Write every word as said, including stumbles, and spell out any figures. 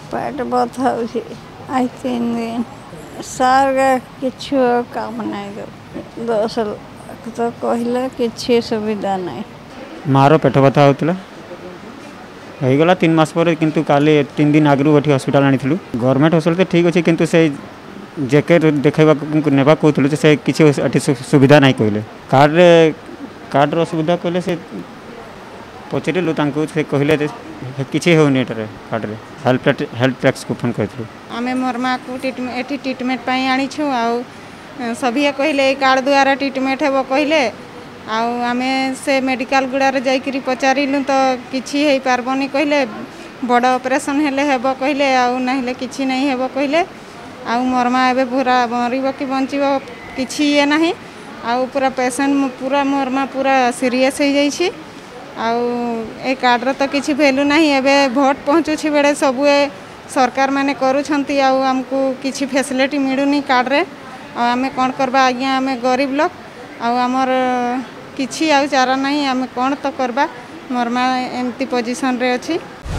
पेट बता आई तीन दिन सार किछु काम नहीं दस लाख तो कहले कि सुविधा नहीं मार पेट बता होता होगला तीन मास पर किंतु काली तीन दिन आगु हॉस्पिटल आनी गवर्नमेंट हॉस्पिटल तो ठीक अच्छे किंतु से जेके देखा नेबा कहते से किसी सुविधा नहीं कहले कार्ड कार्ड असुविधा कहले से पचारू से कहले किसी होनी कार्ड रे हेल्प हेल्प टैक्स को फोन कर आम मोरमा को ट्रिटमेंट आनी छु आउ सभी कहले कार्ड द्वारा ट्रिटमेंट हे कहले आम से मेडिकल गुड़ारे जाकरी पचारू तो किसी हो पार्बनी कहले बड़ ऑपरेशन हेले हेब कहले आउ ना किसी नहीं हेब कहले आउ मोरमा एवं पूरा मरब कि बंचब किसी ये ना आउ पूरा पेसेंट पूरा मोरमा पूरा सीरीयस हो जाइए आउ ए कार्ड तो किसी भैल्यू ना एवं भोट पहुँचुची बेले सब सरकार माने करुछंती आउ आमको किसी फैसिलिटी मिलूनी कार्ड रे आमे कौन करबा आज्ञा आमे गरीब लोग आउ आमर किसी आउ चारा नहीं आमे कौन तो करबा मोरमा एमती पोजिशन रे अच्छी।